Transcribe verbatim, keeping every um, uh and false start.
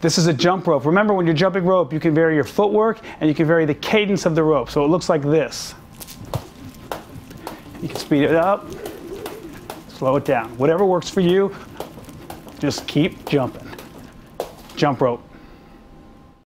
This is a jump rope. Remember, when you're jumping rope, you can vary your footwork and you can vary the cadence of the rope. So it looks like this. You can speed it up, slow it down. Whatever works for you, just keep jumping. Jump rope.